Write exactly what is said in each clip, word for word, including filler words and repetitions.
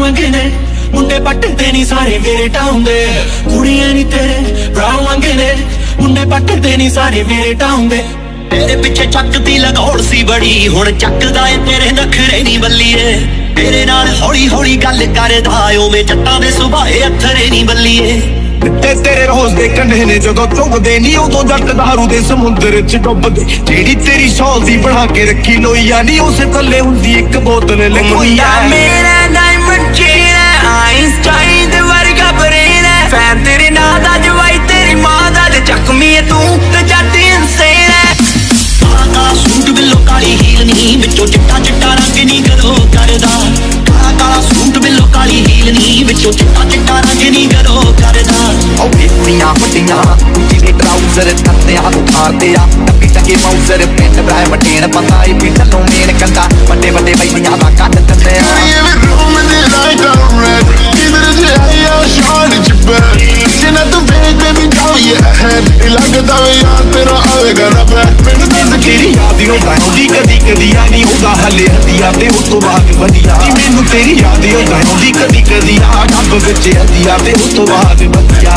वंगे ने मुंडे पट्टे ते नहीं सारे मेरे टाउन दे कुड़ियां नहीं तेरे भरा वंगे ने मुंडे पट्टे ते नहीं सारे मेरे टाउन दे तेरे पिछे चकदी लगौड़ सी बड़ी हुण चकदा ए तेरे नखरे नहीं बल्लीए तेरे नाल हौली हौली गल करदा ओवें जट्टां दे सुभाए अथरे नहीं बल्लीए ते तेरे रोज दे कंढे ने जदों चुभदे नी उदों जट दारू दे समुंदर च डुबदे जेड़ी तेरी शॉल दी बना के रखी लोईया नी उस थल्ले हुंदी इक बोतल लकोईया मेरा डायमंड चेन है आइंस्टाइन दे वर्गा ब्रेन है फैन तेरे नां दा जवाई तेरी मां दा ते जख्मी है तू ते जट इंसेन है काला काला सूट बिल्लो काली हील नी विचों चिट्टा चिट्टा रंग नी गलो करदा काला काला सूट बिल्लो काली हील नी विचों चिट्टा चिट्टा रंग नी गलो करदा कुड़ियां वड्डियां उच्ची दे ट्राउजर तत्ते आ उतारदे आ टक्की टक्की माउजर पेट ब्राय मटेन पता ए भी ढल्लों मेन कंदा वड्डे वड्डे बैलियां दा कट दिंदे आ रूम दे लाइट ऑन रेड इधर जे आया शान च बैठ जिन्ना तू वेट बेबी जाओ ये हेड लगदा वे यार तेरा आवेगा ना बैठ मैनू दस तेरी याद होंदा होंदी कदी कदी आ नहीं होंदा हले हदिया ते उस तो बाद वधिया मैनू तेरी याद होंदा होंदी कदी कदी आ डब विच हदिया ते उस तो बाद वधिया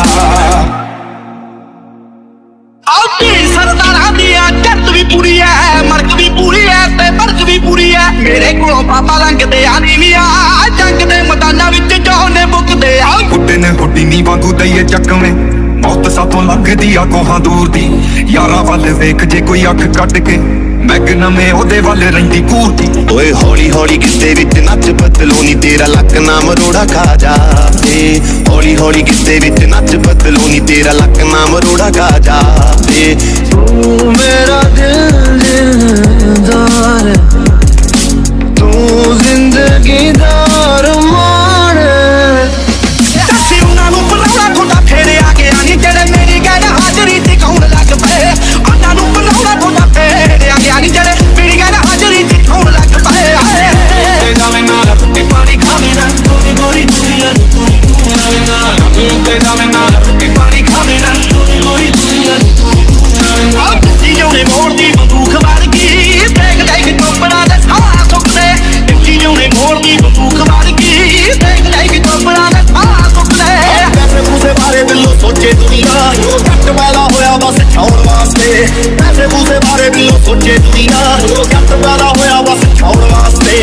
सरदारा दी जट भी पूरी है मर्क भी पूरी है ते बर्क भी पूरी है मेरे कोलों पापा लंघदे आ नीविया जंग दे मैदानां विच जोने बुकदे आ गुड्डे ने गुड्डी नी वांगू दईए चकवें मौत सातों लंघदी आ कोहां दूर दी यारां वल वेख जे कोई अख कट के मैगनमे ओदे वल रहिंदी कूरदी ओए हौली हौली किस्से विच नच बदलो नी तेरा लक ना मरोड़ा खा जावे हौली हौली किस्से विच नच बदलो नी तेरा लक ना मरोड़ा खा जावे तू मेरा दिल दिलदार तू जिंदगी दा अरमान दसी उन्हां नूं पलाउणा थोड़ा फेरे आ गया नी जेड़े मेरी गैर हाजरी ते कौन लग पए उन्हां नूं पलाउणा थोड़ा फेरे आ गया नी जेड़े मेरी गैर हाजरी ते कौन लग पए ते जावे नाल ते पानी खावे ना गोरी गोरी दुनिया तू आवे ना ते जावे नाल ते पानी खावे ना गोरी गोरी दुनिया तू जीओ ने मोड़ दी बंदूक मार गई देख देख चोपड़ा दे साह सुकदे जीओ ने मोड़ दी बंदूक मार गई देख देख चोपड़ा दे साह सुकदे पैसे पूसे बारे बिल्लो सोचे दुनिया कट वाला होया बस छाउण वास्ते पैसे पूसे बारे बिल्लो सोचे दुनिया कट वाला होया बस छाउण वास्ते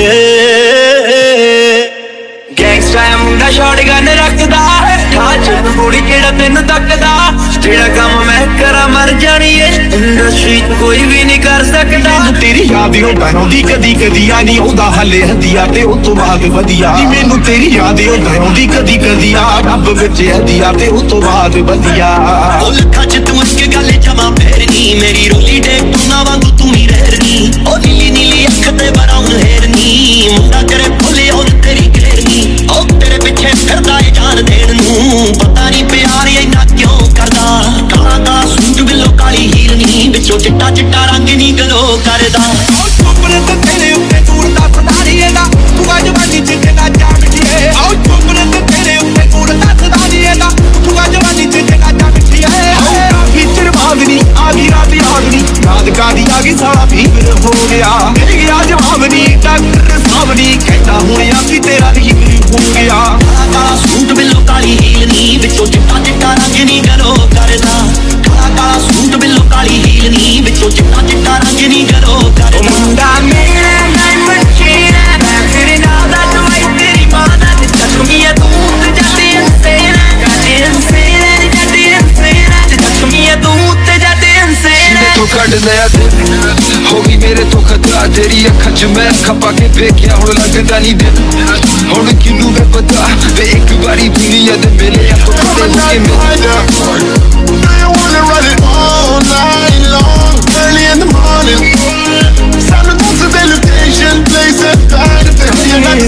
गैंगस्टर मुंडा शॉटगन रखदा खाच गोली केड़ा तेन तकदा जेड़ा काम मैं करा मर जानी है इंडस्ट्री कोई भी नहीं कर सकदा तेरी याद होंदा होंदी कदी कदी आ नहीं होंदा हले हदिया ते उस तो बाद वधिया मैनू तेरी याद होंदा होंदी कदी कदी आ रब विच हदिया ते उस तो बाद वधिया ओ लखा च तू इक गल जमा फेरनी मेरी रोली डे तू ना वांगू तू ही रहनी ओ नीली नीली अख ते बराउन हेरनी मुंडा करे भोले और तेरी घेरनी ओ तेरे पिछे फिरदा ए जान देण नूं पता नहीं प्यार इन्ना क्यों करदा काला काला सूट बिल्लो काली हील नी विचों चिट्टा चिट्टा रंग नी गलो करदा ओ चुपने ते तेरे उत्ते दूर दा सदारीए दा तू अज वाली चिट्टे दा जा मिठिए ओ चुपने ते तेरे उत्ते दूर दा सदारीए दा तू अज वाली चिट्टे दा जा मिठिए ओ काफी चिर बाद नी आ गई रात याद नी याद कादी आ गई सारा फीवर हो गया मिल गया जवाब नी डॉक्टर साहब नी कहता हुण यासी तेरा नी हो गया काला काला सूट बिल्लो काली हील नी विचों चिट्टा चिट्टा रंग नी गलो करदा काला काला सूट बिल्लो काली हील नी विचों चिट्टा चिट्टा रंग नी गलो करदा मुंडा मेरा डायमंड चेन है मैं तेरे नाल दा जवाई तेरी मां दा ते जख्मी है तू ते जट इंसेन है जट इंसेन है जट इंसेन है जख्मी है तू ते जट इंसेन है तू कट दया होगी मेरे तो खतरा तेरी अखां च मैं खपा के फेकिया हुण लगदा नहीं दिल हुण किनू मैं पता वे एक बारी दुनिया दे मेले आ तो पते मुके मेरे Do you wanna run it all night long early in the morning time to go to the location place and time to tell you not to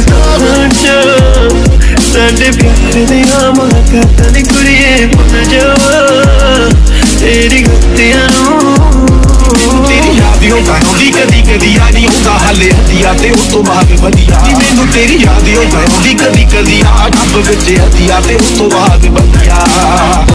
stop ਸਾਡੇ ਪਿਆਰ ਦੀਆਂ ਮੁਲਾਕਾਤਾਂ ਦੀ ਕੁੜੀਏ ਪੁੱਤ ਜਾਵਾ ਤੇਰੀ ਗੱਤਿਆਂ ਨੂੰ तेरी याद होंदा होंदी कदी कदी आ नहीं होंदा हले हदिया ते उस तो बाद वधिया मैनू तेरी याद होंदा होंदी कदी कदी आ रब विच हदिया ते उस तो बाद वधिया।